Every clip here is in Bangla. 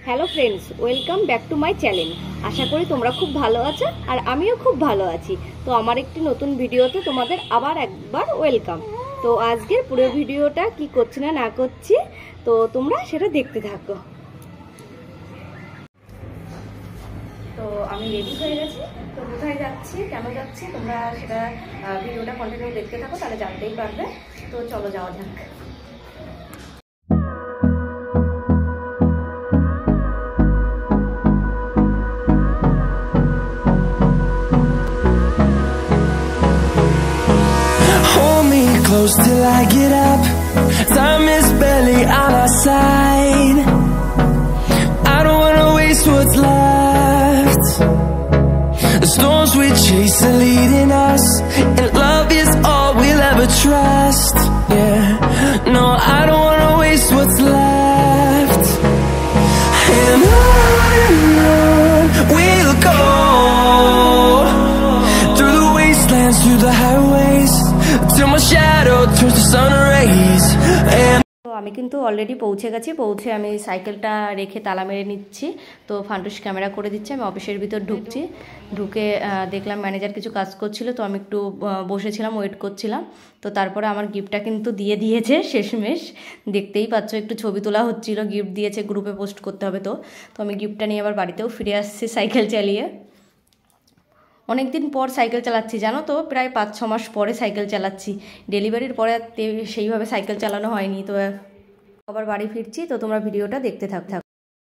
Hello friends, welcome back to my channel. আশা করি তোমরা খুব ভালো আছো আর আমিও খুব ভালো আছি। তো আমার একটি নতুন ভিডিওতে তোমাদের আবার একবার ওয়েলকাম। তো আজকের পুরো ভিডিওটা কি করছি না করছি তো তোমরা সেটা দেখতে থাকো। তো আমি রেডি হয়ে গেছি। তো কোথায় যাচ্ছি, কেন যাচ্ছি, তোমরা সেটা ভিডিওটা কন্টিনিউ দেখতে থাকো, তাহলে জানতেই পারবে। তো চলো যাওয়া যাক। Close till I get up. Time is barely on our side. I don't wanna waste what's left. The storms we chase are leading us, and love is all we'll ever trust. Yeah, no, I don't wanna waste what's left. And on we'll go, through the wastelands, through the highways, till my shadow turns to sun rays. তো আমি কিন্তু অলরেডি পৌঁছে গেছি। পৌঁছে আমি সাইকেলটা রেখে তালা মেরে নিচ্ছি। তো ফান্টুস ক্যামেরা করে দিচ্ছে। আমি অফিসের ভিতর ঢুকছি। ঢুকে দেখলাম ম্যানেজার কিছু কাজ করছিল, তো আমি একটু বসেছিলাম, ওয়েট করছিলাম। তো তারপরে আমার গিফটটা কিন্তু দিয়ে দিয়েছে শেষমেশ। দেখতেই পাচ্ছ, একটু ছবি তোলা হচ্ছিল, গিফট দিয়েছে, গ্রুপে পোস্ট করতে হবে। তো আমি গিফটটা নিয়ে আবার বাড়িতেও ফিরে আসছি সাইকেল চালিয়ে। অনেক দিন পর সাইকেল চালাচ্ছি, জানো তো, প্রায় 5-6 মাস পরে সাইকেল চালাচ্ছি। ডেলিভারির পরে সেইভাবে সাইকেল চালানো হয়নি। তো আবার বাড়ি ফিরছি, তো তোমরা ভিডিওটা দেখতে থাকো।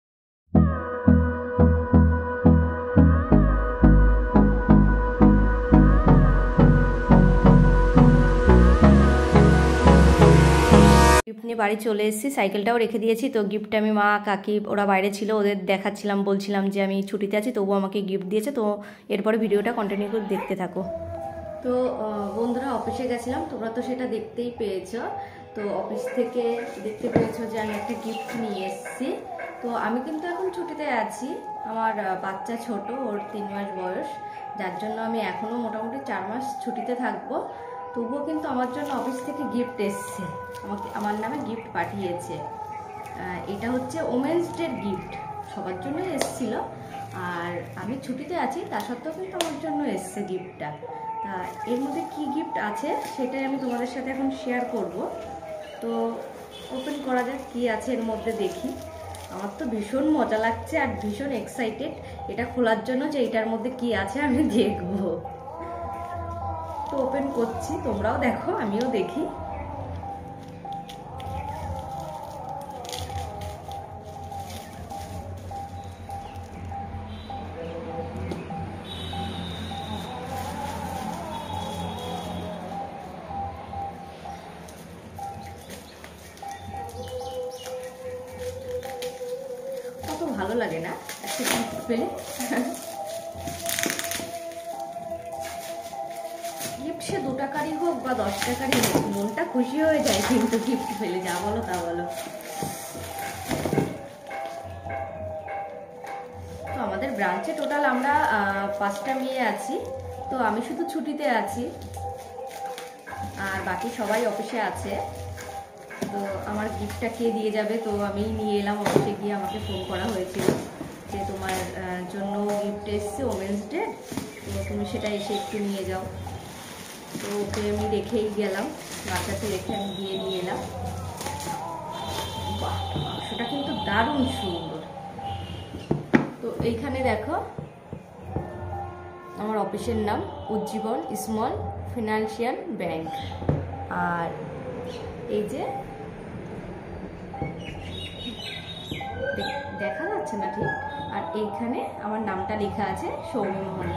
গিফট নিয়ে বাড়ি চলে এসেছি, সাইকেলটাও রেখে দিয়েছি। তো গিফট আমি মা কাকি ওরা বাইরে ছিল, ওদের দেখাচ্ছিলাম, বলছিলাম যে আমি ছুটিতে আছি, তবুও আমাকে গিফট দিয়েছে। তো এরপরে ভিডিওটা কন্টিনিউ করে দেখতে থাকো। তো বন্ধুরা, অফিসে গেছিলাম, তোমরা তো সেটা দেখতেই পেয়েছো। তো অফিস থেকে দেখতে পেয়েছো যে আমি একটা গিফট নিয়ে এসেছি। তো আমি কিন্তু এখন ছুটিতে আছি, আমার বাচ্চা ছোট, ওর 3 মাস বয়স, যার জন্য আমি এখনও মোটামুটি 4 মাস ছুটিতে থাকবো। তবুও কিন্তু আমার জন্য অফিস থেকে গিফট এসছে, আমার নামে গিফট পাঠিয়েছে। এটা হচ্ছে ওমেন্স ডের গিফট, সবার জন্য এসছিল। আর আমি ছুটিতে আছি, তা সত্ত্বেও কিন্তু আমার জন্য এসছে গিফটটা। তা এর মধ্যে কি গিফট আছে সেটাই আমি তোমাদের সাথে এখন শেয়ার করব। তো ওপেন করা যাক কি আছে এর মধ্যে, দেখি। আমার তো ভীষণ মজা লাগছে আর ভীষণ এক্সাইটেড এটা খোলার জন্য, যে এটার মধ্যে কি আছে আমি দেখবো। তো ওপেন করছি, তোমরাও দেখো, আমিও দেখি। কত ভালো লাগে না একটা গিফট পেলে। গিফট সে 2 টাকারই হোক বা 10 টাকারই হোক, মনটা খুশি হয়ে যায় কিন্তু গিফট পেলে, যা বলো তা বলো। তো আমাদের ব্রাঞ্চে টোটাল আমরা 5টা মেয়ে আছি। তো আমি শুধু ছুটিতে আছি আর বাকি সবাই অফিসে আছে। তো আমার গিফটটা কে দিয়ে যাবে, তো আমি নিয়ে এলাম। অফিসে গিয়ে আমাকে ফোন করা হয়েছিল যে তোমার জন্য গিফট এসছে ওমেন্স ডে, তো তুমি সেটা এসে একটু নিয়ে যাও। তো ওকে আমি রেখেই গেলাম, বাচ্চাকে রেখে আমি গিয়ে নিয়ে এলাম। বাহ, বাক্সটা কিন্তু দারুণ সুন্দর। তো এইখানে দেখো আমার অফিসের নাম উজ্জীবন স্মল ফিনান্সিয়াল ব্যাংক। আর এই যে দেখা যাচ্ছে না ঠিক, আর এইখানে আমার নামটা লেখা আছে সৌম্য মহন্ত।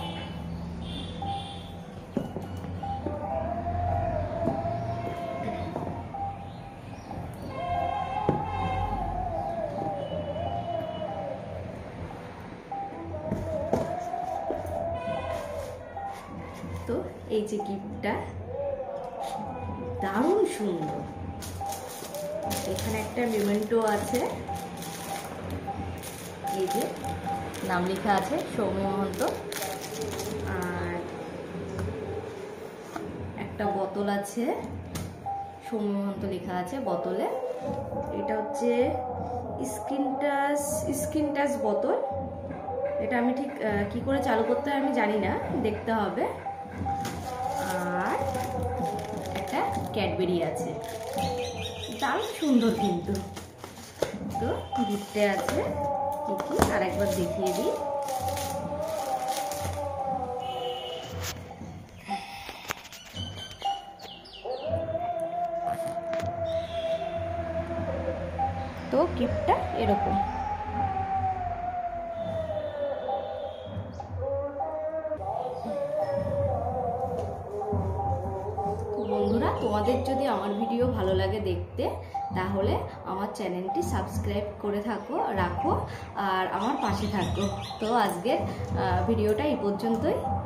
তো এই যে গিফটটা দারুণ সুন্দর। এখানে একটা মেমেন্টো আছে, এই যে নাম লেখা আছে সৌম্য মহন্ত। আর একটা বোতল আছে, সৌম্য মহন্ত লেখা আছে বোতলে। এটা হচ্ছে স্ক্রিন টাচ বোতল। এটা আমি ঠিক কি করে চালু করতে হয় আমি জানি না, দেখতে হবে। আর একটা ক্যাডবেরি আছে, দারুণ সুন্দর কিন্তু। তো গিফটে আছে কি কি আরেকবার দেখিয়ে দিই। তো গিফটটা এরকম। বন্ধুরা, তোমাদের যদি আমার ভিডিও ভালো লাগে দেখতে, তাহলে আমার চ্যানেলটি সাবস্ক্রাইব করে রাখো আর আমার পাশে থাকো। তো আজকের ভিডিওটা এই পর্যন্তই।